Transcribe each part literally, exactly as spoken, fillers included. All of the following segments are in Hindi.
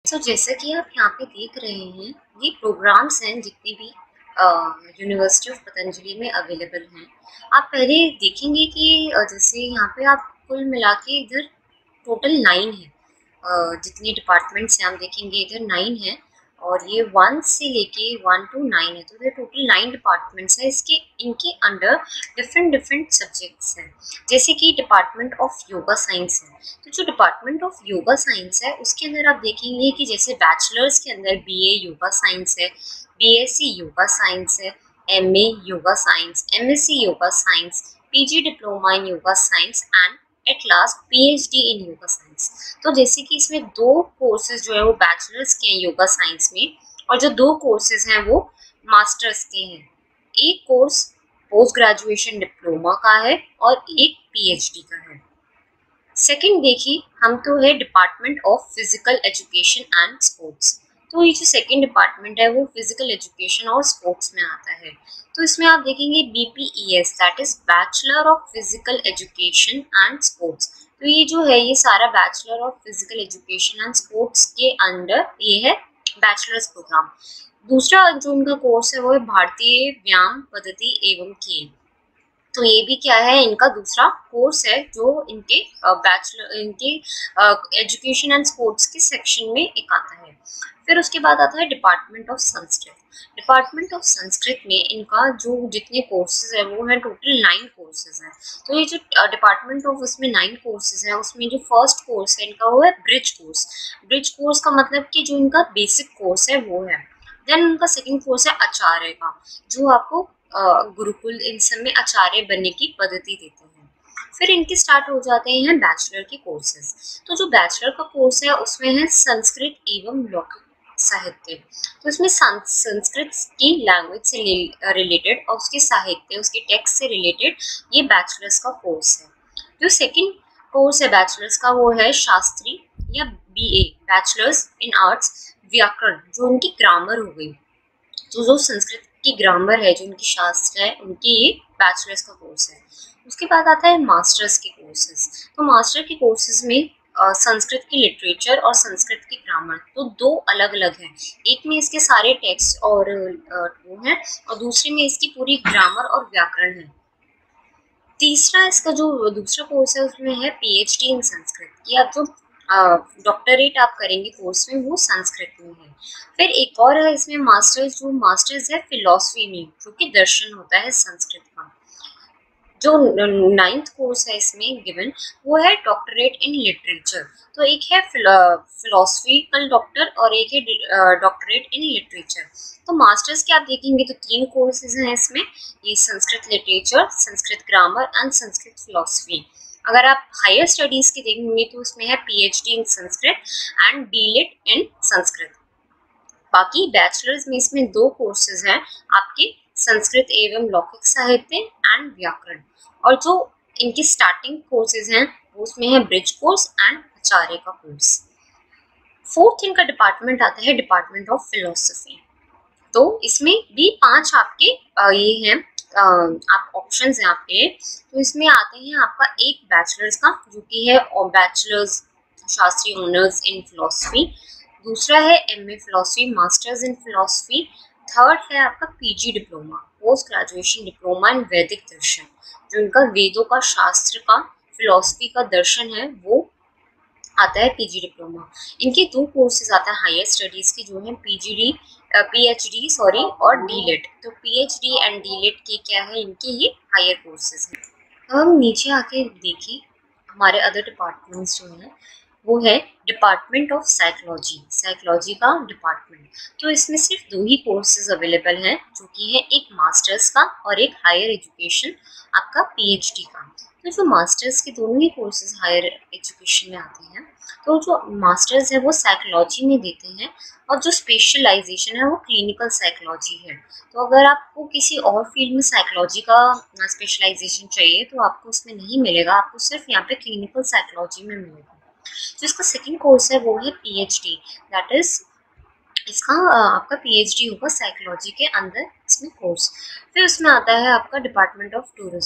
तो जैसा कि आप यहाँ पे देख रहे हैं, ये प्रोग्राम्स हैं जितने भी यूनिवर्सिटी ऑफ पतंजलि में अवेलेबल हैं। आप पहले देखेंगे कि अ, जैसे यहाँ पे आप कुल मिला के इधर टोटल नाइन है। अ, जितनी डिपार्टमेंट्स हैं आप देखेंगे इधर नाइन है, और ये वन से लेके वन टू नाइन है, तो ये टोटल नाइन डिपार्टमेंट्स हैं। इसके इनके अंडर डिफरेंट डिफरेंट सब्जेक्ट्स हैं, जैसे कि डिपार्टमेंट ऑफ योगा साइंस है। तो जो डिपार्टमेंट ऑफ योगा साइंस है उसके अंदर आप देखेंगे कि जैसे बैचलर्स के अंदर बीए योगा साइंस है, बीएससी योगा साइंस है, MA yoga science, MSc yoga science, PG diploma in yoga science and at last PhD in yoga science. तो जैसे कि इसमें दो कोर्सेज जो है वो बैचलर्स के हैं योगा साइंस में, और जो दो कोर्सेज हैं वो मास्टर्स के हैं। एक कोर्स पोस्ट ग्रेजुएशन डिप्लोमा का है और एक पीएचडी का है। सेकंड देखिए हम तो है department of physical education and sports. तो ये जो सेकंड डिपार्टमेंट है वो फिजिकल एजुकेशन और स्पोर्ट्स में आता है। तो इसमें आप देखेंगे BPES, that is bachelor of physical education and sports. तो ये जो है ये सारा bachelor of physical education and sports के अंडर ये है बैचलर्स प्रोग्राम। दूसरा जो इनका कोर्स है वो है भारतीय व्यायाम पद्धति एवं खेल। तो ये भी क्या है, इनका दूसरा कोर्स है जो इनके बैचलर इनके एजुकेशन एंड स्पोर्ट्स के सेक्शन में एक आता है। फिर उसके बाद आता है department of Sanskrit. Department of Sanskrit में इनका जो जितने कोर्सेज है वो है टोटल नाइन कोर्सेज हैं। तो ये जो डिपार्टमेंट ऑफ उसमें नाइन कोर्सेज है उसमें जो फर्स्ट कोर्स है इनका वो है ब्रिज कोर्स। ब्रिज कोर्स का मतलब कि जो इनका बेसिक कोर्स है वो है। देन उनका सेकेंड कोर्स है आचार्य का, जो आपको गुरुकुल इन सब में आचार्य बनने की पद्धति देते हैं। फिर इनके स्टार्ट हो जाते हैं बैचलर के कोर्सेज। तो जो बैचलर का कोर्स है उसमें है संस्कृत एवं लौकिक साहित्य। तो इसमें संस्कृत की लैंग्वेज से रिलेटेड और उसके साहित्य उसके टेक्स्ट से रिलेटेड ये बैचलर्स का कोर्स है। जो सेकंड कोर्स है बैचलर्स का वो है शास्त्री या बीए, बैचलर्स इन आर्ट्स व्याकरण, जो उनकी ग्रामर हो गई। तो जो संस्कृत की ग्रामर है, जो उनकी शास्त्र है, उनकी ये बैचलर्स का कोर्स है। उसके बाद आता है मास्टर्स के कोर्सेज। तो मास्टर के कोर्सेज में आ, संस्कृत की लिटरेचर और संस्कृत की ग्रामर, तो दो अलग अलग हैं। एक में इसके सारे टेक्स्ट और वो है, और दूसरे में इसकी पूरी ग्रामर और व्याकरण है। तीसरा इसका जो दूसरा कोर्स है उसमें है पीएचडी इन संस्कृत, कि आप जो डॉक्टरेट आप करेंगे कोर्स में वो संस्कृत में है। फिर एक और है इसमें मास्टर्स, जो मास्टर्स है फिलॉसफी में, जो कि दर्शन होता है संस्कृत का। जो नाइन्थ कोर्स है इसमें गिवन वो है डॉक्टरेट इन लिटरेचर। तो एक है फिलोसफिकल डॉक्टर और एक है डॉक्टरेट इन लिटरेचर। तो मास्टर्स के आप देखेंगे तो तीन कोर्सेज हैं इसमें, ये Sanskrit literature, Sanskrit grammar and Sanskrit philosophy. अगर आप हायर स्टडीज के देखेंगे तो उसमें है PhD in Sanskrit and DLitt in Sanskrit. बाकी बैचलर्स में इसमें दो कोर्सेज हैं आपके, संस्कृत एवं लौकिक साहित्य एंड व्याकरण। और जो इनके स्टार्टिंग कोर्सेज हैं उसमें है ब्रिज कोर्स एंड आचार्य का कोर्स। फोर्थ इनका डिपार्टमेंट आता है डिपार्टमेंट ऑफ फिलोसफी। तो इसमें भी पांच आपके ये हैं आप ऑप्शंस हैं आपके। तो इसमें आते हैं आपका एक बैचलर्स का, जो कि है bachelors Shastri honours in philosophy. दूसरा है MA philosophy masters in philosophy. Third है आपका PG diploma, post graduation diploma in Vedic Darshan, जो इनका वेदों का शास्त्र का फिलोसफी का दर्शन है वो आता है पीजी डिप्लोमा। इनके दो कोर्सेज आता है हायर स्टडीज के, जो है पीजीडी पीएचडी सॉरी और डीलिट। तो पीएचडी एंड डीलिट के क्या है, इनके ये हायर कोर्सेज हैं। अब हम नीचे आके देखें हमारे अदर डिपार्टमेंट्स जो हैं वो है डिपार्टमेंट ऑफ साइकोलॉजी, साइकोलॉजी का डिपार्टमेंट। तो इसमें सिर्फ दो ही कोर्सेज अवेलेबल हैं, जो कि है एक मास्टर्स का और एक हायर एजुकेशन आपका पीएचडी का। तो जो मास्टर्स के दोनों ही कोर्सेज हायर एजुकेशन में आते हैं, तो जो मास्टर्स है वो साइकोलॉजी में देते हैं, और जो स्पेशलाइजेशन है वो क्लिनिकल साइकोलॉजी है। तो अगर आपको किसी और फील्ड में साइकोलॉजी का स्पेशलाइजेशन चाहिए तो आपको उसमें नहीं मिलेगा, आपको सिर्फ यहाँ पे क्लिनिकल साइकोलॉजी में मिलेगा। जो इसका सेकंड कोर्स है वो है पीएचडी, दैट इज इसका आपका पीएचडी होगा साइकोलॉजी के अंदर इसमें कोर्स। फिर उसमें आता है आपका डिपार्टमेंट ऑफ टूरिज्म।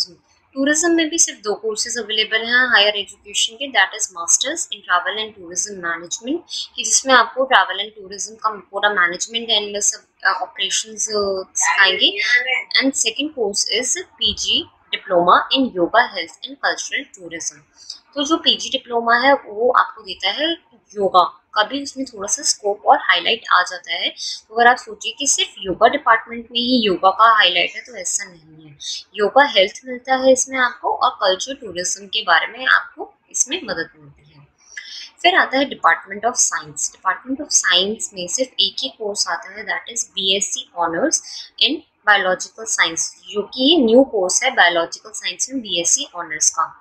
टूरिज्म में भी सिर्फ दो कोर्सेज अवेलेबल हैं हायर एजुकेशन के, that is masters in travel and tourism management, कि जिसमें आपको ट्रैवल एंड टूरिज्म का पूरा मैनेजमेंट एंड सब ऑपरेशंस सिखाएंगे। And second course is PG diploma in yoga health and cultural tourism. तो जो पीजी डिप्लोमा है वो आपको देता है योगा का भी, उसमें थोड़ा सा स्कोप और हाईलाइट आ जाता है। तो अगर आप सोचिए कि सिर्फ योगा डिपार्टमेंट में ही योगा का हाईलाइट है, तो ऐसा नहीं है। योगा हेल्थ मिलता है इसमें आपको, और कल्चर टूरिज्म के बारे में आपको इसमें मदद मिलती है। फिर आता है department of science. Department of science में सिर्फ एक ही कोर्स आता है, that is BSc honours in biological science, जो कि न्यू कोर्स है बायोलॉजिकल साइंस में बीएससी ऑनर्स का।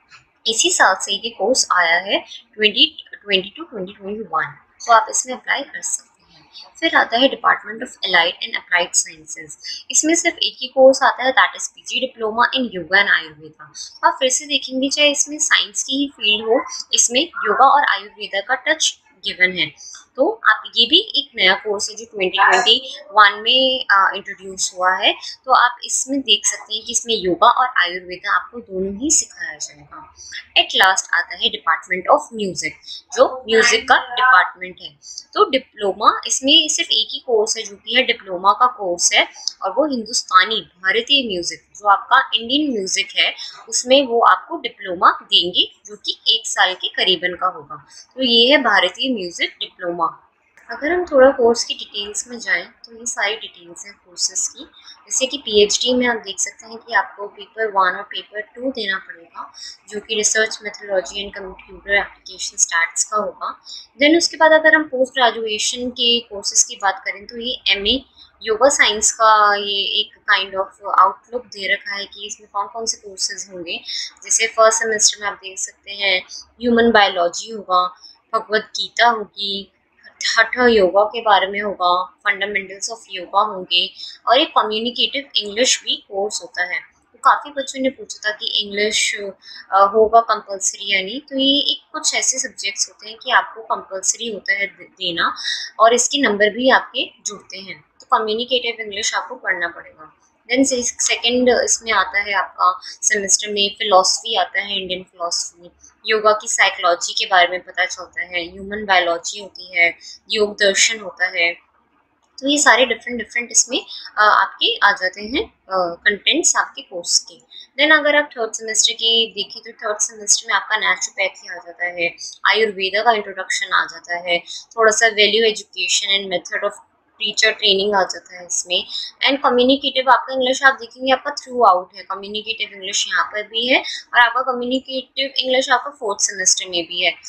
इसी साल से ये कोर्स आया है twenty twenty two twenty twenty one, तो आप इसमें अप्लाई कर सकते हैं। फिर आता है department of allied and applied sciences. इसमें सिर्फ एक ही कोर्स आता है, that is PG diploma in yoga and Ayurveda. आप फिर से देखेंगे, चाहे इसमें साइंस की ही फील्ड हो, इसमें योगा और आयुर्वेदा का टच गिवन है। तो आप ये भी एक नया कोर्स है जो ट्वेंटी ट्वेंटी वन में इंट्रोड्यूस हुआ है। तो आप इसमें देख सकते हैं कि इसमें योगा और आयुर्वेदा आपको दोनों ही सिखाया जाएगा। एट लास्ट आता है डिपार्टमेंट ऑफ म्यूजिक, जो म्यूजिक का डिपार्टमेंट है। तो डिप्लोमा, इसमें सिर्फ एक ही कोर्स है जो कि है डिप्लोमा का कोर्स है, और वो हिंदुस्तानी भारतीय म्यूजिक, जो आपका इंडियन म्यूजिक है, उसमें वो आपको डिप्लोमा देंगे, जो कि एक साल के करीबन का होगा। तो ये है भारतीय म्यूजिक डिप्लोमा। अगर हम थोड़ा कोर्स की डिटेल्स में जाएं, तो ये सारी डिटेल्स हैं कोर्सेज की। जैसे कि पीएचडी में आप देख सकते हैं कि आपको पेपर वन और पेपर टू देना पड़ेगा, जो कि research methodology and computer application stats का होगा। देन उसके बाद अगर हम पोस्ट ग्रेजुएशन के कोर्सेज की बात करें, तो ये एमए योगा साइंस का ये एक काइंड ऑफ आउटलुक दे रखा है कि इसमें कौन कौन से कोर्सेज होंगे। जैसे फर्स्ट सेमेस्टर में आप देख सकते हैं ह्यूमन बायोलॉजी होगा, भगवत गीता होगी, हठ योगा के बारे में होगा, फंडामेंटल्स ऑफ योगा होंगे, और एक कम्युनिकेटिव इंग्लिश भी कोर्स होता है। तो काफ़ी बच्चों ने पूछा था कि इंग्लिश होगा कंपलसरी या नहीं। तो ये एक कुछ ऐसे सब्जेक्ट्स होते हैं कि आपको कंपलसरी होता है देना, और इसके नंबर भी आपके जुड़ते हैं। तो कम्युनिकेटिव इंग्लिश आपको पढ़ना पड़ेगा। देन सेकेंड इसमें आता है आपका सेमेस्टर में फिलॉसफी आता है, इंडियन फिलॉसफी, योगा की साइकोलॉजी के बारे में पता चलता है, ह्यूमन बायोलॉजी होती है, योग दर्शन होता है। तो ये सारे डिफरेंट डिफरेंट इसमें आ, आपके आ जाते हैं कंटेंट्स आपके कोर्स के। देन अगर आप थर्ड सेमेस्टर की देखें, तो थर्ड सेमेस्टर में आपका नेचुरोपैथी आ जाता है, आयुर्वेदा का इंट्रोडक्शन आ जाता है, थोड़ा सा value education and method of teacher training आ जाता है इसमें। एंड कम्युनिकेटिव आपका इंग्लिश आप देखेंगे आपका थ्रू आउट है, कम्युनिकेटिव इंग्लिश यहाँ पर भी है, और आपका कम्युनिकेटिव इंग्लिश आपका फोर्थ सेमेस्टर में भी है।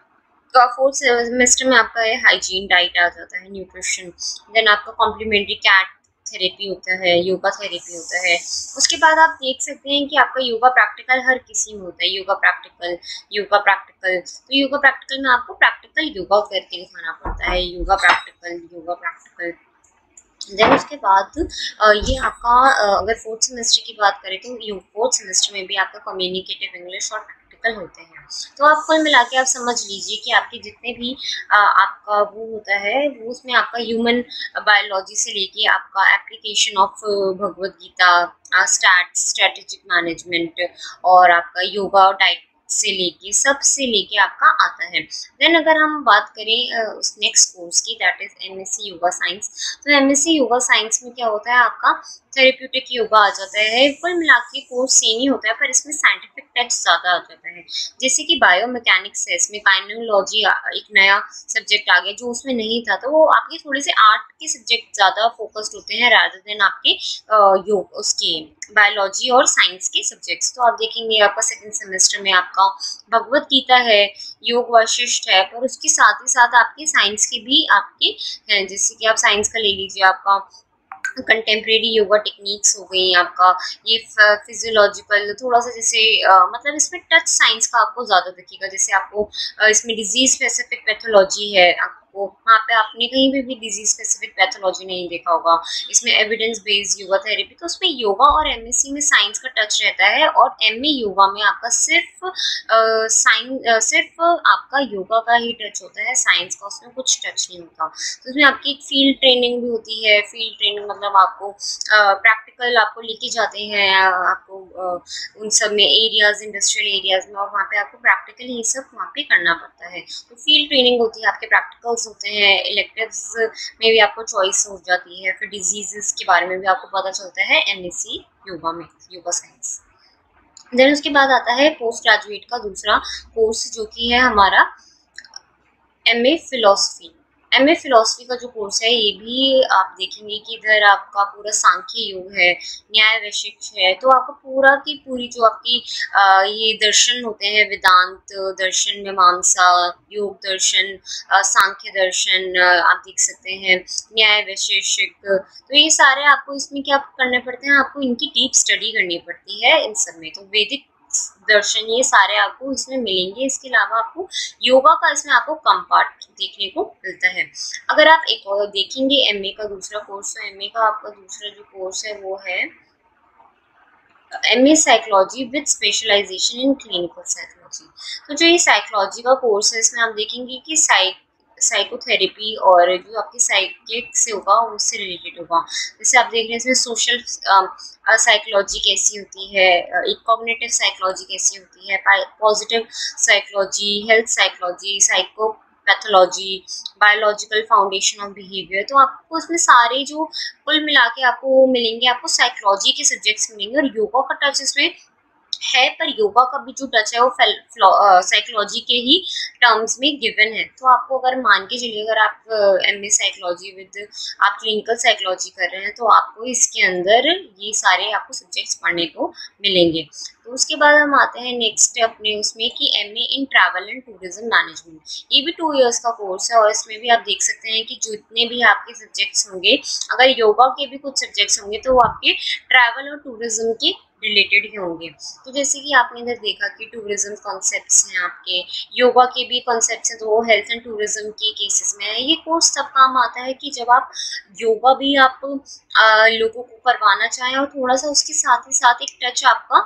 तो फोर्थ सेमेस्टर में आपका है हाइजीन डाइट आ जाता है, न्यूट्रिशन। देन आपका कॉम्प्लीमेंट्री कैट थेरेपी होता है, योगा थेरेपी होता है। उसके बाद आप देख सकते हैं कि आपका योगा प्रैक्टिकल हर किसी में होता है, योगा प्रैक्टिकल योगा प्रैक्टिकल तो योगा प्रैक्टिकल में आपको प्रैक्टिकल योगा करके दिखाना पड़ता है, yoga practical yoga practical. Then उसके बाद ये आपका अगर फोर्थ सेमेस्टर की बात करें, तो फोर्थ सेमेस्टर में भी आपका कम्युनिकेटिव इंग्लिश और प्रैक्टिकल होते हैं। तो आप कुल मिला के आप समझ लीजिए कि आपके जितने भी आपका वो होता है, वो उसमें आपका ह्यूमन बायोलॉजी से लेके आपका application of Bhagavad Gita, stats, strategic management, और आपका योगा डाइट से लेके सब से लेके आपका आता है। देन अगर हम बात करें उस नेक्स्ट कोर्स की, that is MSc yoga science. तो एमएससी योगा साइंस में क्या होता है, आपका थेरेप्यूटिक योगा आ जाता है। कुल मिला के कोर्स सेम ही होता है, पर इसमें साइंटिफिक टच ज़्यादा आ जाता है। जैसे कि बायोमैकेनिक्स है, इसमें काइनोलॉजी एक नया सब्जेक्ट आ गया जो उसमें नहीं था। तो वो आपके थोड़े से आर्ट के सब्जेक्ट ज़्यादा फोकस्ड होते हैं रादर देन आपके योग उसके बायोलॉजी और साइंस के सब्जेक्ट्स। तो आप देखेंगे आपका सेकेंड सेमेस्टर में आपका भगवत गीता है, योग वशिष्ठ है, पर उसके साथ ही साथ आपके साइंस के भी आपके हैं। जैसे कि आप साइंस का ले लीजिए, आपका कंटेम्प्रेरी योगा टेक्निक्स हो गई, आपका ये फिजियोलॉजिकल थोड़ा सा जैसे आ, मतलब इसमें टच साइंस का आपको ज़्यादा दिखेगा। जैसे आपको आ, इसमें डिजीज स्पेसिफिक पैथोलॉजी है, आपको वहाँ पे आपने कहीं पे भी डिजीज स्पेसिफिक पैथोलॉजी नहीं देखा होगा। इसमें एविडेंस बेस्ड योगा थेरेपी, तो उसमें योगा और एमएससी में साइंस का टच रहता है, और एमए योगा में आपका सिर्फ साइंस सिर्फ आपका योगा का ही टच होता है, साइंस का उसमें कुछ टच नहीं होता। तो उसमें आपकी एक फील्ड ट्रेनिंग भी होती है। फील्ड ट्रेनिंग मतलब आपको प्रैक्टिकल आपको लेके जाते हैं आपको uh, उन सब में एरियाज, इंडस्ट्रियल एरियाज में, और वहाँ पे आपको प्रैक्टिकली ये सब वहाँ पे करना पड़ता है। तो फील्ड ट्रेनिंग होती है, आपके प्रैक्टिकल्स होते हैं, इलेक्टिव्स में भी आपको चॉइस हो जाती है, फिर डिजीजेस के बारे में भी आपको पता चलता है एमएससी योगा में, योगा साइंस। देन उसके बाद आता है पोस्ट ग्रेजुएट का दूसरा कोर्स, जो कि है हमारा एमए फिलोसफी। एमए फिलोसफी का जो कोर्स है, ये भी आप देखेंगे कि इधर आपका पूरा सांख्य योग है, न्याय वैशेषिक है, तो आपका पूरा की पूरी जो आपकी आ, ये दर्शन होते हैं, वेदांत दर्शन, मीमांसा, योग दर्शन, सांख्य दर्शन, आप देख सकते हैं न्याय वैशेषिक, तो ये सारे आपको इसमें क्या करने पड़ते हैं, आपको इनकी डीप स्टडी करनी पड़ती है इन सब में। तो वैदिक दर्शन ये सारे आपको इसमें मिलेंगे। इसके अलावा आपको योगा का इसमें आपको कम पार्ट देखने को मिलता है। अगर आप एक और देखेंगे एमए का दूसरा कोर्स, तो एमए का आपका दूसरा जो कोर्स है वो है MA psychology with specialisation in clinical psychology. तो जो ये साइकोलॉजी का कोर्स है, इसमें आप देखेंगे कि साइक साइकोथेरेपी और जो आपकी साइकिक से होगा उससे रिलेटेड होगा। जैसे आप देख रहे हैं इसमें सोशल साइकोलॉजी कैसी होती है, एक कॉग्निटिव साइकोलॉजी कैसी होती है, positive psychology, health psychology, psychopathology, biological foundation of behaviour. तो आपको इसमें सारे जो कुल मिला के आपको मिलेंगे, आपको साइकोलॉजी के सब्जेक्ट्स मिलेंगे, और योगा का टच इसमें है, पर योगा का भी जो टच है वो साइकोलॉजी के ही टर्म्स में गिवन है। तो आपको अगर मान के चलिए, अगर आप एम ए साइकोलॉजी विद आप क्लिनिकल साइकोलॉजी कर रहे हैं, तो आपको इसके अंदर ये सारे आपको सब्जेक्ट्स पढ़ने को मिलेंगे। तो उसके बाद हम आते हैं नेक्स्ट अपने उसमें कि M A in travel and tourism management. ये भी टू इयर्स का कोर्स है, और इसमें भी आप देख सकते हैं कि जितने भी आपके सब्जेक्ट्स होंगे, अगर योगा के भी कुछ सब्जेक्ट्स होंगे तो वो आपके ट्रैवल और टूरिज्म के रिलेटेड ही होंगे। तो जैसे कि आपने इधर देखा कि टूरिज्म कॉन्सेप्ट्स हैं आपके, योगा के भी कॉन्सेप्ट्स हैं, तो वो हेल्थ एंड टूरिज्म के केसेस में है। ये कोर्स तब काम आता है कि जब आप योगा भी आप आ, लोगों को करवाना चाहें, और थोड़ा सा उसके साथ ही साथ एक टच आपका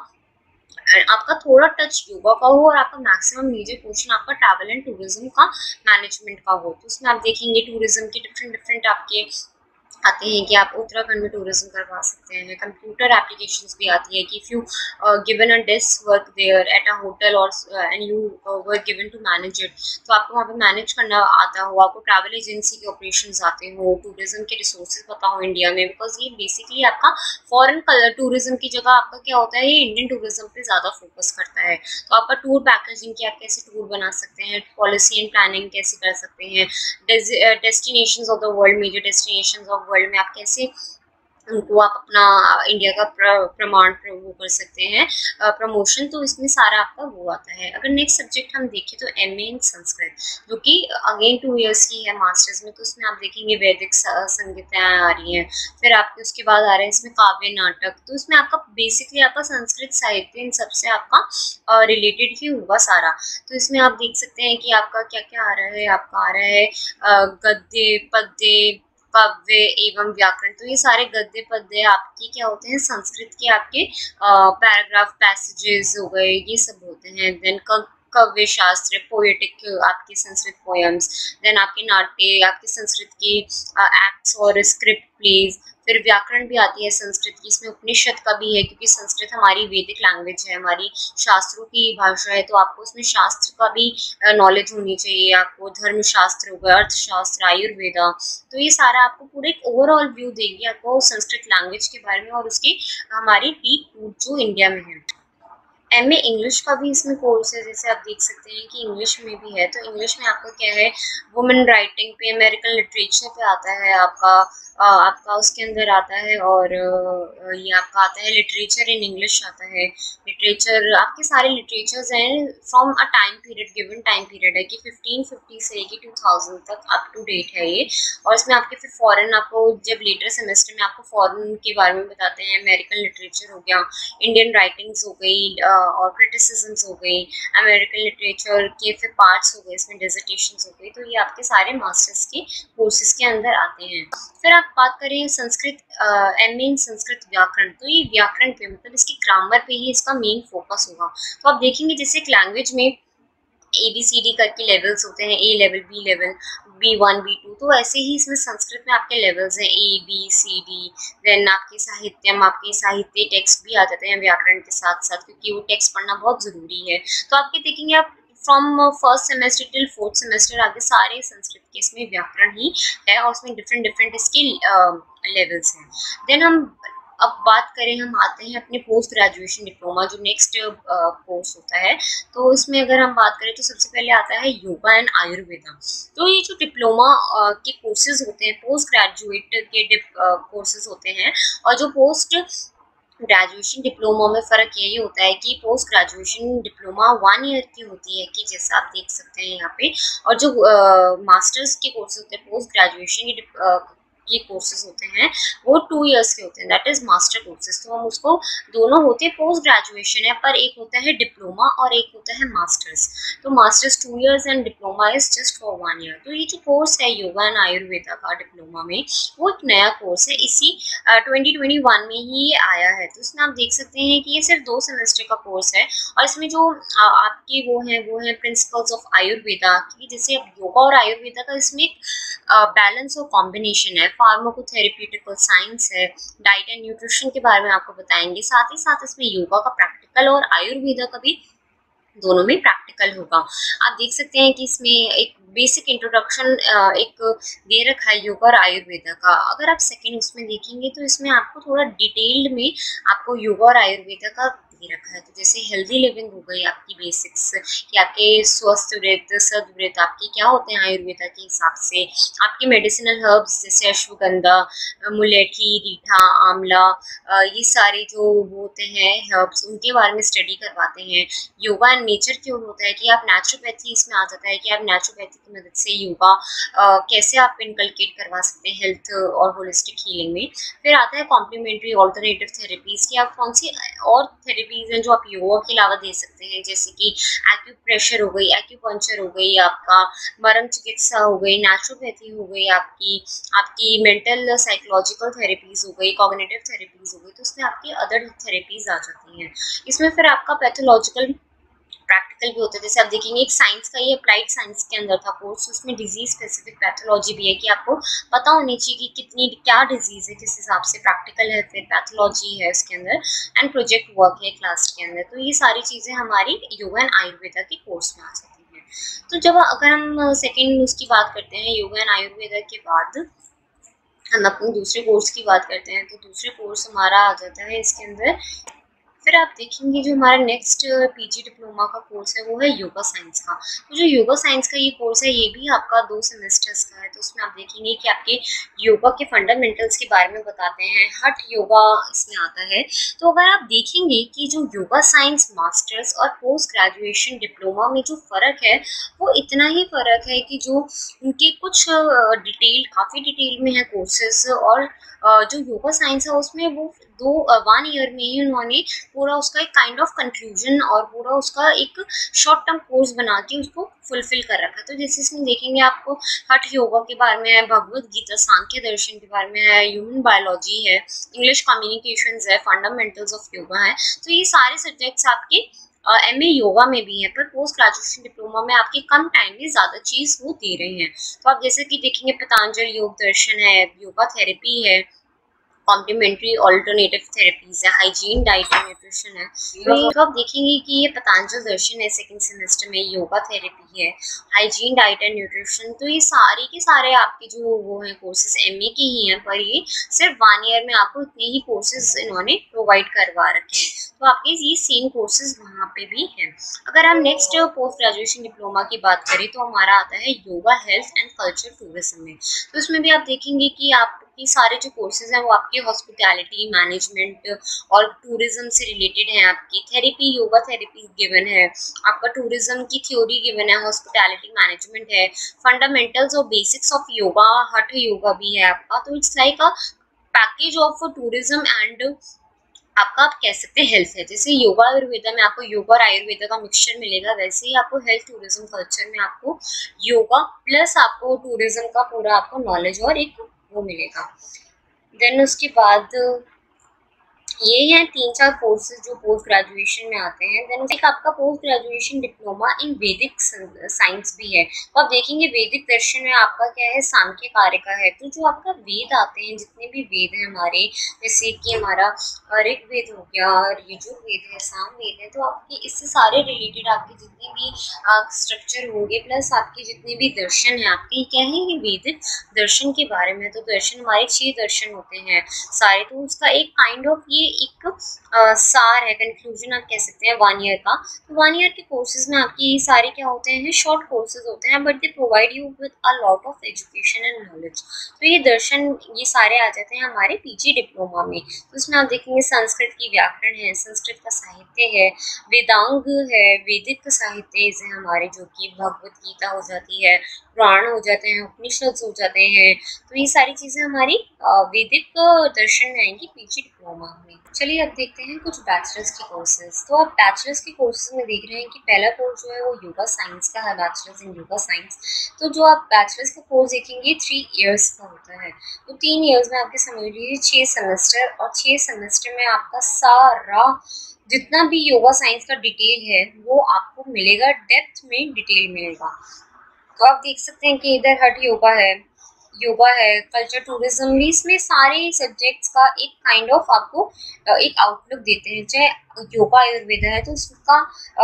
आपका थोड़ा टच योगा का हो, और आपका मैक्सिमम मेजर पोर्शन आपका ट्रैवल एंड टूरिज्म का मैनेजमेंट का हो। तो उसमें आप देखेंगे टूरिज्म के डिफरेंट डिफरेंट आपके आते हैं कि आप उत्तराखंड में टूरिज्म करवा सकते हैं। कंप्यूटर एप्लीकेशंस भी आती है कि if you given a desk work there at a hotel और and you work given to manage it, तो आपको वहाँ पे मैनेज करना आता हो, आपको ट्रैवल एजेंसी के ऑपरेशंस आते हो, टूरिज्म के रिसोर्सेज पता हो इंडिया में, बिकॉज ये बेसिकली आपका फॉरेन टूरिज्म की जगह आपका क्या होता है, ये इंडियन टूरिज्म पे ज़्यादा फोकस करता है। तो आपका टूर पैकेजिंग की आप कैसे टूर बना सकते हैं, पॉलिसी एंड प्लानिंग कैसे कर सकते हैं, destinations of the world, major destinations of world में आप कैसे उनको आप अपना इंडिया का प्र, प्रमाण वो कर सकते हैं, प्रमोशन। तो इसमें सारा आपका वो आता है। अगर नेक्स्ट सब्जेक्ट हम देखें तो एम ए इन संस्कृत, जो कि अगेन टू इयर्स की है मास्टर्स में। तो उसमें आप देखेंगे वैदिक संगीताएँ आ रही हैं, फिर आपके उसके बाद आ रहे हैं इसमें काव्य नाटक। तो इसमें आपका बेसिकली आपका संस्कृत साहित्य इन सबसे आपका रिलेटेड ही होगा सारा। तो इसमें आप देख सकते हैं कि आपका क्या क्या आ रहा है, आपका आ रहा है गद्य, पद्य, काव्य एवं व्याकरण। तो ये सारे गद्य पद्य आपके क्या होते हैं, संस्कृत के आपके पैराग्राफ पैसेजेस हो गए, ये सब होते हैं। देन काव्य शास्त्र, पोएटिक आपके संस्कृत पोएम्स, देन आपके नाट्य, आपके संस्कृत के एक्ट्स और स्क्रिप्ट प्लेज। फिर व्याकरण भी आती है संस्कृत की, इसमें उपनिषद का भी है, क्योंकि संस्कृत हमारी वैदिक लैंग्वेज है, हमारी शास्त्रों की भाषा है। तो आपको उसमें शास्त्र का भी नॉलेज होनी चाहिए, आपको धर्मशास्त्र हो गया, अर्थशास्त्र, आयुर्वेदा। तो ये सारा आपको पूरे एक ओवरऑल व्यू देंगे आपको संस्कृत लैंग्वेज के बारे में, और उसकी हमारी डीप रूट जो इंडिया में है। एम ए इंग्लिश का भी इसमें कोर्स है, जैसे आप देख सकते हैं कि इंग्लिश में भी है। तो इंग्लिश में आपका क्या है, वुमेन राइटिंग पे, अमेरिकन लिटरेचर पे आता है आपका आ, आपका उसके अंदर आता है, और ये आपका आता है लिटरेचर इन इंग्लिश आता है। लिटरेचर आपके सारे लिटरेचर्स हैं from a time period, given time period है कि फिफ्टीन फिफ्टी से लेके टू थाउजेंड तक अप टू डेट है ये। और इसमें आपके फिर फॉरेन, आपको जब लेटर सेमेस्टर में आपको फॉरेन के बारे में बताते हैं, अमेरिकन लिटरेचर हो गया, इंडियन राइटिंग्स हो गई, और क्रिटिसिज्म्स हो गई, अमेरिकन लिटरेचर के फिर पार्ट्स हो गए, इसमें डिसर्टेशंस हो गई, तो ये आपके सारे मास्टर्स के कोर्सेज के अंदर आते हैं। फिर आप बात करें Sanskrit, M A in Sanskrit व्याकरण, तो ये व्याकरण पे मतलब इसकी ग्रामर पे ही इसका मेन फोकस होगा। तो आप देखेंगे जैसे एक लैंग्वेज में ए बी सी डी करके लेवल्स होते हैं, A level, B level, B one, B two, तो ऐसे ही इसमें संस्कृत में आपके लेवल्स हैं, A B C D. Then आपके साहित्यम, आपके साहित्य टेक्स्ट भी आ जाते हैं व्याकरण के साथ साथ, क्योंकि वो टेक्स्ट पढ़ना बहुत ज़रूरी है। तो आपके देखेंगे आप from first semester till fourth semester आपके सारे संस्कृत के इसमें व्याकरण ही है और उसमें डिफरेंट डिफरेंट इसके लेवल्स हैं। देन हम अब बात करें, हम आते हैं अपने पोस्ट ग्रेजुएशन डिप्लोमा जो नेक्स्ट कोर्स होता है। तो इसमें अगर हम बात करें तो सबसे पहले आता है योगा एंड आयुर्वेदा। तो ये जो डिप्लोमा के कोर्सेज होते हैं, पोस्ट ग्रेजुएट के कोर्सेज होते हैं, और जो पोस्ट ग्रेजुएशन डिप्लोमा में फ़र्क यही होता है कि post graduation diploma one year की होती है, कि जैसा आप देख सकते हैं यहाँ पे, और जो मास्टर्स के कोर्सेज होते हैं, पोस्ट ग्रेजुएशन के ये कोर्सेज होते हैं वो टू इयर्स के होते हैं, दैट इज मास्टर कोर्सेज। तो हम उसको, दोनों होते हैं पोस्ट ग्रेजुएशन है, पर एक होता है डिप्लोमा और एक होता है मास्टर्स। तो masters two years and diploma is just for one year. तो ये जो कोर्स है योगा एंड आयुर्वेदा का डिप्लोमा में, वो एक नया कोर्स है, इसी ट्वेंटी ट्वेंटी वन में ही ये आया है। तो इसमें आप देख सकते हैं कि ये सिर्फ दो सेमेस्टर का कोर्स है, और इसमें जो आ, आपके वो हैं वो हैं प्रिंसिपल्स ऑफ आयुर्वेदा, कि जैसे अब योगा और आयुर्वेदा का इसमें बैलेंस और कॉम्बिनेशन है, फार्माकोथेरेप्यूटिकल साइंस है, डाइट एंड न्यूट्रिशन के बारे में आपको बताएंगे, साथ ही साथ इसमें योगा का प्रैक्टिकल और आयुर्वेदा का भी दोनों में प्रैक्टिकल होगा। आप देख सकते हैं कि इसमें एक बेसिक इंट्रोडक्शन एक दे रखा है योगा और आयुर्वेदा का। अगर आप सेकेंड उसमें देखेंगे तो इसमें आपको थोड़ा डिटेल्ड में आपको योगा और आयुर्वेदा का दे रखा है। तो जैसे हेल्दी लिविंग हो गई आपकी बेसिक्स, कि आपके स्वस्थ व्रत, सदव्रत आपके क्या होते हैं आयुर्वेदा के हिसाब से, आपके मेडिसिनल हर्ब्स जैसे अश्वगंधा, मुलेठी, रीठा, आंवला, ये सारे जो होते हैं हर्ब्स, उनके बारे में स्टडी करवाते हैं। योगा एंड नेचर की ओर होता है कि आप नेचुरोपैथी, इसमें आ जाता है कि आप नेचुरोपैथी की मदद से योगा आ, कैसे आप इनकलकेट करवा सकते हैं हेल्थ और होलिस्टिक हीलिंग में। फिर आता है कॉम्प्लीमेंट्री ऑल्टरनेटिव थेरेपीज, की आप कौन सी और थेरेपीज हैं जो आप योगा के अलावा दे सकते हैं, जैसे कि एक्यूप्रेशर हो गई, एक्यूपंक्चर हो गई, आपका मरम चिकित्सा हो गई, नेचुरोपैथी हो गई, आपकी आपकी मेंटल साइकोलॉजिकल थेरेपीज हो गई, कॉग्निटिव थेरेपीज हो गई। तो इसमें आपकी अदर थेरेपीज आ जाती हैं। इसमें फिर आपका पैथोलॉजिकल प्रैक्टिकल भी होता है, जैसे आप देखेंगे एक साइंस का, ये अप्लाइड साइंस के अंदर था कोर्स, उसमें डिजीज स्पेसिफिक पैथोलॉजी भी है, कि आपको पता होनी चाहिए कि कितनी क्या डिजीज है, किस हिसाब से प्रैक्टिकल है, फिर पैथोलॉजी है इसके अंदर, एंड प्रोजेक्ट वर्क है क्लास के अंदर। तो ये सारी चीज़ें हमारी योगा एंड आयुर्वेदा के कोर्स में आ जाती हैं। तो जब अगर हम सेकेंड उसकी बात करते हैं योगा एंड आयुर्वेदा के बाद हम अपने दूसरे कोर्स की बात करते हैं, तो दूसरे कोर्स हमारा आ जाता है इसके अंदर। फिर आप देखेंगे जो हमारा नेक्स्ट पीजी डिप्लोमा का कोर्स है वो है योगा साइंस का। तो जो योगा साइंस का ये कोर्स है ये भी आपका दो सेमेस्टर्स का है। तो उसमें आप देखेंगे कि आपके योगा के फंडामेंटल्स के बारे में बताते हैं, हठ योगा इसमें आता है। तो अगर आप देखेंगे कि जो योगा साइंस मास्टर्स और पोस्ट ग्रेजुएशन डिप्लोमा में जो फ़र्क है वो इतना ही फ़र्क है कि जो उनके कुछ डिटेल, काफ़ी डिटेल में है कोर्सेज, और जो योगा साइंस है उसमें वो दो वन ईयर में ही उन्होंने पूरा उसका एक काइंड ऑफ कंक्लूजन और पूरा उसका एक शॉर्ट टर्म कोर्स बना के उसको फुलफिल कर रखा है। तो जैसे इसमें देखेंगे आपको हठ योगा के बारे में है, भगवत गीता, सांख्य दर्शन के बारे में है, ह्यूमन बायोलॉजी है, इंग्लिश कम्युनिकेशंस है, फंडामेंटल्स ऑफ योगा है। तो ये सारे सब्जेक्ट्स आपके एम ए योगा में भी है, पर पोस्ट ग्रेजुएशन डिप्लोमा में आपके कम टाइम में ज़्यादा चीज़ वो दे रहे हैं। तो आप जैसे कि देखेंगे पतंजलि योग दर्शन है, योगा थेरेपी है, कॉम्प्लीमेंट्री ऑल्टरनेटिव थेरेपीज है, हाइजीन डाइट एंड न्यूट्रिशन है। तो आप देखेंगे कि ये पतंजलि दर्शन है सेकंड सेमेस्टर में, योगा थेरेपी है, हाइजीन डाइट एंड न्यूट्रिशन। तो ये सारे के सारे आपके जो वो हैं कोर्सेज एमए के ही हैं, पर ये सिर्फ वन ईयर में आपको इतने ही कोर्सेज इन्होंने प्रोवाइड करवा रखे हैं। तो आपके ये सेम कोर्सेज वहाँ पे भी हैं। अगर हम नेक्स्ट पोस्ट ग्रेजुएशन डिप्लोमा की बात करें तो हमारा आता है yoga health and culture tourism में। तो इसमें भी आप देखेंगे कि आप ये सारे जो कोर्सेज हैं वो आपके हॉस्पिटैलिटी मैनेजमेंट और टूरिज्म से रिलेटेड हैं। आपकी थेरेपी, योगा थेरेपी गिवन है, आपका टूरिज्म की थ्योरी गिवन है, हॉस्पिटैलिटी मैनेजमेंट है, फंडामेंटल्स और basics of yoga, hatha yoga भी है आपका। तो it's like a package of tourism and आपका आप कह सकते हैं हेल्थ है। जैसे योगा आयुर्वेदा में आपको योगा और आयुर्वेदा का मिक्सचर मिलेगा, वैसे ही आपको हेल्थ टूरिज्म कल्चर में आपको योगा प्लस आपको टूरिज्म का पूरा आपको नॉलेज और एक वो मिलेगा। देन उसके बाद ये हैं तीन चार कोर्सेज जो पोस्ट ग्रेजुएशन में आते हैं। देन एक आपका पोस्ट ग्रेजुएशन डिप्लोमा इन वैदिक साइंस भी है। तो आप देखेंगे वैदिक दर्शन में आपका क्या है, सांख्य कार्य का है। तो जो आपका वेद आते हैं, जितने भी वेद हैं हमारे, जैसे कि हमारा ऋग्वेद हो गया, यजुर्वेद है, सामवेद है, तो आपके इससे सारे रिलेटेड आपके जितने भी स्ट्रक्चर होंगे प्लस आपके जितने भी दर्शन है आपके क्या है, ये वैदिक दर्शन के बारे में। तो दर्शन हमारे छह दर्शन होते हैं सारे, तो उसका एक काइंड ऑफ ये एक आ, सार है, कंक्लूजन आप कह सकते हैं वन ईयर का। तो वन ईयर के कोर्सेज में आपकी ये सारे क्या होते हैं, शॉर्ट कोर्सेज होते हैं, but they provide you with a lot of education and knowledge. तो ये दर्शन ये सारे आ जाते हैं हमारे पीजी डिप्लोमा में। तो उसमें आप देखेंगे संस्कृत की व्याकरण है, संस्कृत का साहित्य है, वेदांग है, वैदिक साहित्य है हमारे, जो कि भगवत गीता हो जाती है, पुराण हो जाते हैं, उपनिषद हो जाते हैं। तो ये सारी चीजें हमारी वैदिक दर्शन में आएंगी पीजी डिप्लोमा में। चलिए अब देखते हैं कुछ बैचलर्स के कोर्सेज। तो आप बैचलर्स के कोर्सेज में देख रहे हैं कि पहला कोर्स जो है वो योगा साइंस का है, बैचलर्स इन योगा साइंस। तो जो आप बैचलर्स का कोर्स देखेंगे थ्री इयर्स का होता है। तो तीन इयर्स में आपके समझ लीजिए छः सेमेस्टर, और छः सेमेस्टर में आपका सारा जितना भी योगा साइंस का डिटेल है वो आपको मिलेगा, डेप्थ में डिटेल मिलेगा। तो आप देख सकते हैं कि इधर हठ योगा है, योगा है, कल्चर टूरिज्म भी, इसमें सारे सब्जेक्ट्स का एक काइंड ऑफ आपको एक आउटलुक देते हैं। चाहे योगा आयुर्वेदा है तो उसका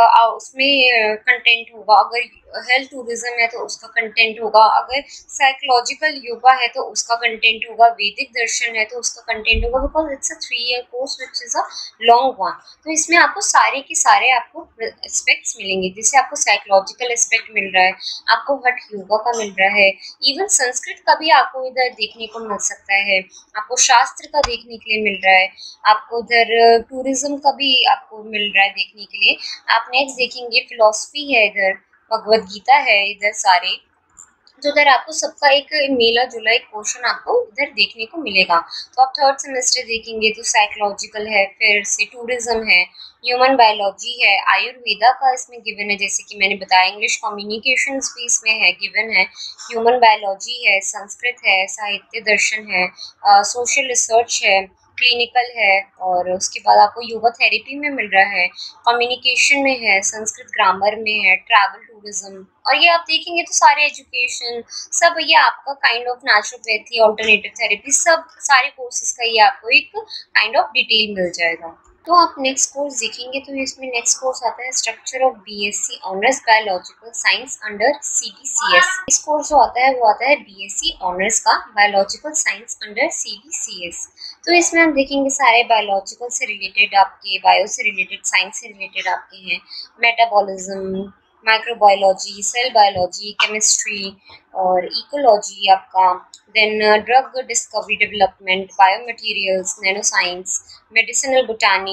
उसमें कंटेंट होगा, अगर हेल्थ टूरिज्म है तो उसका कंटेंट होगा, अगर साइकोलॉजिकल योगा है तो उसका कंटेंट होगा, वैदिक दर्शन है तो उसका कंटेंट होगा, because it's a three year course which is a long one. तो इसमें आपको सारे के सारे आपको एस्पेक्ट्स मिलेंगे। जैसे आपको साइकोलॉजिकल एस्पेक्ट मिल रहा है, आपको हठ योगा का मिल रहा है, इवन संस्कृत का भी आपको इधर देखने को मिल सकता है, आपको शास्त्र का देखने के लिए मिल रहा है, आपको इधर टूरिज्म का भी आपको मिल रहा है देखने के लिए। आप नेक्स्ट देखेंगे फिलॉसफी है, इधर भगवत गीता है, इधर सारे, तो इधर आपको सबका एक मेला जुला एक पोर्शन आपको इधर देखने को मिलेगा। तो आप थर्ड सेमेस्टर देखेंगे तो साइकोलॉजिकल है, फिर से टूरिज्म है, ह्यूमन बायोलॉजी है, आयुर्वेदा का इसमें गिवन है, जैसे कि मैंने बताया, इंग्लिश कम्युनिकेशंस भी इसमें है गिवन है, ह्यूमन बायोलॉजी है, संस्कृत है, साहित्य दर्शन है, सोशल रिसर्च है, क्लिनिकल है, और उसके बाद आपको योगा थेरेपी में मिल रहा है, कम्युनिकेशन में है, संस्कृत ग्रामर में है, ट्रैवल टूरिज्म, और ये आप देखेंगे तो सारे एजुकेशन सब ये आपका kind of naturopathy, alternative therapy, सब सारे कोर्सेज का ये आपको एक काइंड ऑफ डिटेल मिल जाएगा। तो आप नेक्स्ट कोर्स देखेंगे तो इसमें नेक्स्ट कोर्स आता है structure of BSc honours biological science under CBCS. इस कोर्स जो आता है वो आता है बीएससी ऑनर्स का बायोलॉजिकल साइंस अंडर सीबीसीएस। तो इसमें हम देखेंगे सारे बायोलॉजिकल से रिलेटेड आपके, बायो से रिलेटेड, साइंस से रिलेटेड आपके हैं, metabolism, microbiology, cell biology, chemistry और इकोलॉजी आपका, then drug discovery development, biomaterials, nano science, medicinal botany,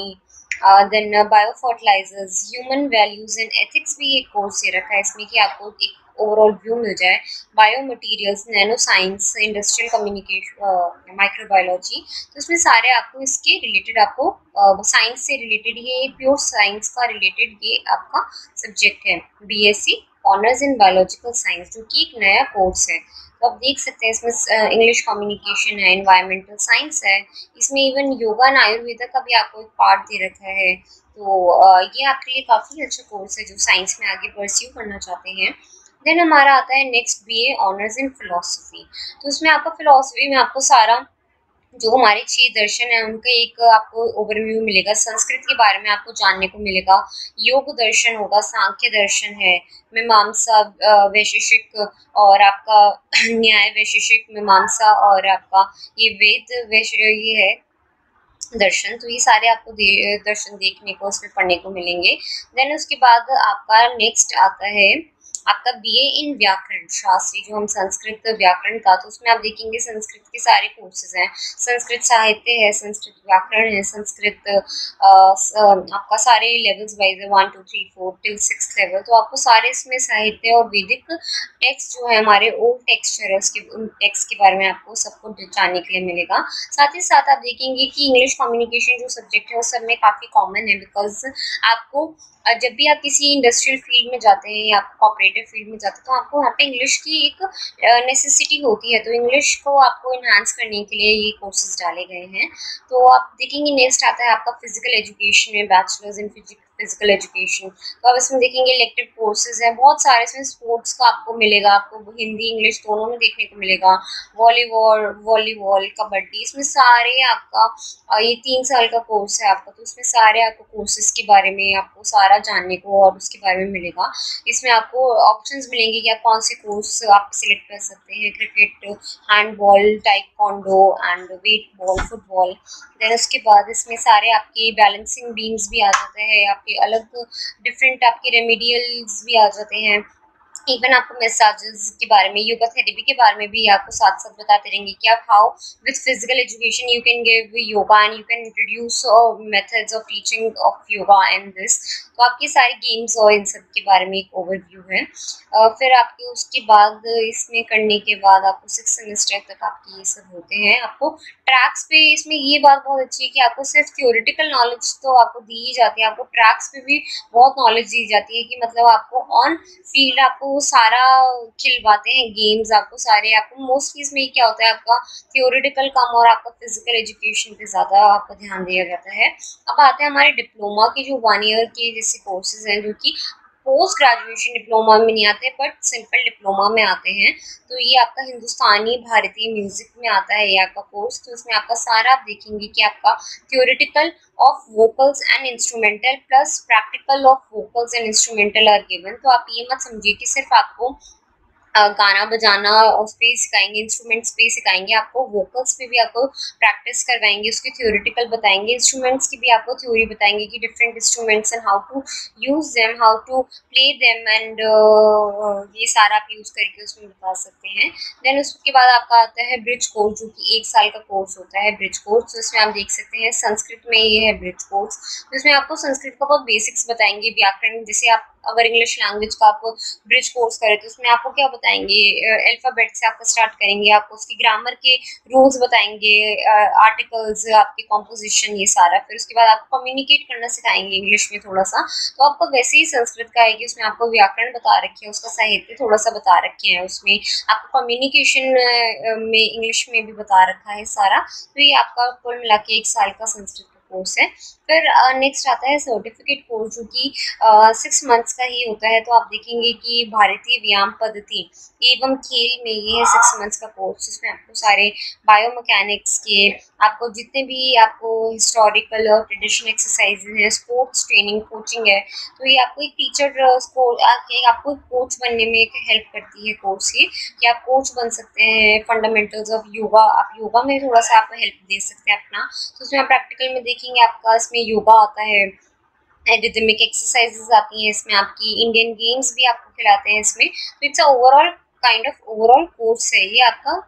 then bio fertilisers, human values and ethics भी एक कोर्स दे रखा है इसमें कि आपको एक ओवरऑल व्यू मिल जाए, bio materials, nano science, industrial communication, microbiology. तो इसमें सारे आपको इसके रिलेटेड आपको साइंस uh, से रिलेटेड, ये प्योर साइंस का रिलेटेड ये आपका सब्जेक्ट है, BSc honours in biological science, जो कि एक नया कोर्स है। तो आप देख सकते हैं इसमें इंग्लिश कम्युनिकेशन है, एनवायरमेंटल साइंस है, इसमें इवन योगा एंड आयुर्वेदा का भी आपको एक पार्ट दे रखा है। तो uh, ये आपके लिए काफ़ी अच्छा कोर्स है जो साइंस में आगे परस्यू करना चाहते हैं। देन हमारा आता है next BA honours in philosophy. तो उसमें आपका फिलोसफी में आपको सारा जो हमारे छह दर्शन है उनका एक आपको ओवरव्यू मिलेगा, संस्कृत के बारे में आपको जानने को मिलेगा, योग दर्शन होगा, सांख्य दर्शन है, मीमांसा वैशेषिक, और आपका न्याय वैशेषिक, मीमांसा, और आपका ये वेद वैश ये है दर्शन। तो ये सारे आपको दे, दर्शन देखने को उसमें पढ़ने को मिलेंगे। देन उसके बाद आपका नेक्स्ट आता है आपका बीए इन व्याकरण शास्त्री, जो हम संस्कृत व्याकरण का, तो उसमें आप देखेंगे संस्कृत के सारे कोर्सेज हैं, संस्कृत साहित्य है, संस्कृत व्याकरण है, संस्कृत अ, आपका सारे लेवल्स वाइज है, one two three four till six level, तो आपको सारे इसमें साहित्य और वैदिक टेक्स्ट जो है हमारे ओल्ड टेक्सचर है उसके उन टेक्स्ट के बारे में आपको सबको जानने के लिए मिलेगा। साथ ही साथ आप देखेंगे कि इंग्लिश कम्युनिकेशन जो सब्जेक्ट है उस सब में काफ़ी कॉमन है, बिकॉज आपको जब भी आप किसी इंडस्ट्रियल फील्ड में जाते हैं या कॉपरेटिव फील्ड में जाते हैं तो आपको वहाँ पे इंग्लिश की एक नेसेसिटी होती है, तो इंग्लिश को आपको इन्हांस करने के लिए ये कोर्सेज डाले गए हैं। तो आप देखेंगे नेक्स्ट आता है आपका फिजिकल एजुकेशन में बैचलर्स इन फिजिकल एजुकेशन, तो आप इसमें देखेंगे इलेक्टिव कोर्सेज हैं बहुत सारे, इसमें स्पोर्ट्स का आपको मिलेगा, आपको हिंदी इंग्लिश दोनों में देखने को मिलेगा, वॉलीबॉल वॉलीबॉल कबड्डी, इसमें सारे आपका ये तीन साल का कोर्स है आपका, तो इसमें सारे आपको कोर्सेज के बारे में आपको सारा जानने को और उसके बारे में मिलेगा। इसमें आपको ऑप्शंस मिलेंगे कि आप कौन से कोर्स आप सिलेक्ट कर सकते हैं, cricket, handball, taekwondo and weight ball, football. Then उसके बाद इसमें सारे आपके बैलेंसिंग बीम्स भी आ जाते हैं, आपके अलग डिफरेंट आपके रेमेडियल्स भी आ जाते हैं, इवन आपको मसाजेस के बारे में, योगा थेरेपी के बारे में भी आपको साथ साथ बताते रहेंगे कि आप how with physical education you can give yoga and you can introduce methods of teaching of yoga and this. तो आपके सारे गेम्स और इन सब के बारे में एक ओवरव्यू है। uh, फिर आपके उसके बाद इसमें करने के बाद आपको सिक्स सेमेस्टर तक आपके ये सब होते हैं। आपको ट्रैक्स पे इसमें ये बात बहुत अच्छी है कि आपको सिर्फ थ्योरेटिकल नॉलेज तो आपको दी ही जाती है, आपको ट्रैक्स पे भी बहुत नॉलेज दी जाती है कि मतलब आपको ऑन फील्ड आपको वो सारा खिलवाते हैं गेम्स, आपको सारे आपको मोस्टली इसमें क्या होता है आपका थ्योरेटिकल कम और आपका फिजिकल एजुकेशन पे ज़्यादा आपका ध्यान दिया जाता है। अब आते हैं हमारे डिप्लोमा के जो वन ईयर के जैसे कोर्सेज हैं जो कि पोस्ट ग्रेजुएशन डिप्लोमा में नहीं आते बट सिंपल डिप्लोमा में आते हैं। तो ये आपका हिंदुस्तानी भारतीय म्यूजिक में आता है ये आपका कोर्स, तो इसमें आपका सारा आप देखेंगे कि आपका theoretical of vocals and instrumental plus practical of vocals and instrumental are given. तो आप ये मत समझिए कि सिर्फ आपको गाना बजाना उस पर सिखाएंगे, इंस्ट्रूमेंट्स पे सिखाएंगे, आपको वोकल्स पे भी आपको प्रैक्टिस करवाएंगे, उसकी थ्योरेटिकल बताएंगे, इंस्ट्रूमेंट्स की भी आपको थ्योरी बताएंगे कि different instruments and how to use them, how to play them and ये सारा आप यूज करके उसमें बता सकते हैं। देन उसके बाद आपका आता है ब्रिज कोर्स जो कि एक साल का कोर्स होता है ब्रिज कोर्स, तो इसमें आप देख सकते हैं संस्कृत में ये है ब्रिज कोर्स, तो इसमें आपको संस्कृत का बहुत बेसिक्स बताएंगे, व्याकरण, जैसे आप अगर इंग्लिश लैंग्वेज का आप ब्रिज कोर्स करें तो उसमें आपको क्या बताएंगे, अल्फाबेट से आपको स्टार्ट करेंगे, आपको उसकी ग्रामर के रूल्स बताएंगे, आर्टिकल्स, आपके कॉम्पोजिशन, ये सारा। फिर उसके बाद आपको कम्युनिकेट करना सिखाएंगे इंग्लिश में थोड़ा सा, तो आपको वैसे ही संस्कृत का है कि उसमें आपको व्याकरण बता रखे हैं, उसका साहित्य थोड़ा सा बता रखे हैं, उसमें आपको कम्युनिकेशन में इंग्लिश में भी बता रखा है सारा। तो ये आपका कुल मिला के एक साल का संस्कृत कोर्स है। फिर नेक्स्ट आता है सर्टिफिकेट कोर्स जो कि सिक्स मंथ्स का ही होता है, तो आप देखेंगे कि भारतीय व्यायाम पद्धति एवं खेल में ये है सिक्स मंथ्स का कोर्स, जिसमें आपको सारे बायोमैकेनिक्स के आपको जितने भी आपको हिस्टोरिकल और ट्रेडिशनल एक्सरसाइजेज हैं, स्पोर्ट्स ट्रेनिंग कोचिंग है, तो ये आपको एक टीचर आपको कोच बनने में एक हेल्प करती है कोर्स की, कि आप कोच बन सकते हैं। फंडामेंटल्स ऑफ योगा, आप योगा में थोड़ा सा आपको हेल्प दे सकते हैं अपना, तो उसमें आप प्रैक्टिकल में देखेंगे आपका इसमें योगा आता है, रिदमिक एक्सरसाइजेस आती हैं, इसमें आपकी इंडियन गेम्स भी आपको खिलाते हैं इसमें, तो it's a overall kind of overall course है ये आपका।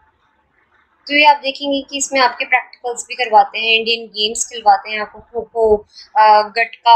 तो ये आप देखेंगे कि इसमें आपके प्रैक्टिकल्स भी करवाते हैं, इंडियन गेम्स खिलवाते हैं आपको, खो खो, गटका,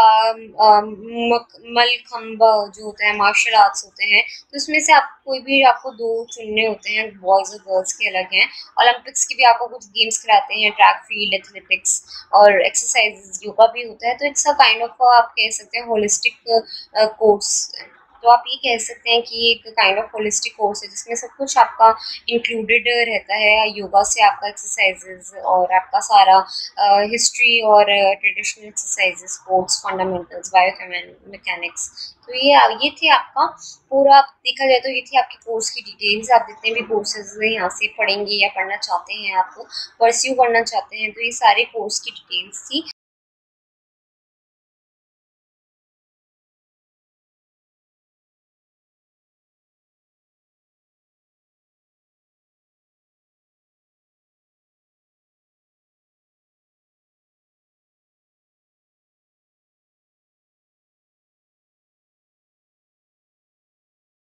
मलखम्ब जो होता है, मार्शल आर्ट्स होते हैं, तो इसमें से आप कोई भी आपको दो चुनने होते हैं, बॉयज़ और गर्ल्स के अलग हैं। ओलंपिक्स की भी आपको कुछ गेम्स खिलाते हैं, ट्रैक, फील्ड, एथलेटिक्स और एक्सरसाइज, योगा भी होता है, तो इट्स अ काइंड ऑफ आप कह सकते हैं होलिस्टिक कोर्स। तो आप ये कह सकते हैं कि एक काइंड ऑफ होलिस्टिक कोर्स है जिसमें सब कुछ आपका इंक्लूडेड रहता है, योगा से आपका एक्सरसाइजेज और आपका सारा हिस्ट्री और traditional exercises, sports, fundamentals, biomechanics. तो ये ये थे आपका पूरा, देखा जाए तो ये थी आपकी कोर्स की डिटेल्स। आप जितने भी कोर्सेज यहाँ से पढ़ेंगे या पढ़ना चाहते हैं, आप परस्यू करना चाहते हैं, तो ये सारे कोर्स की डिटेल्स थी।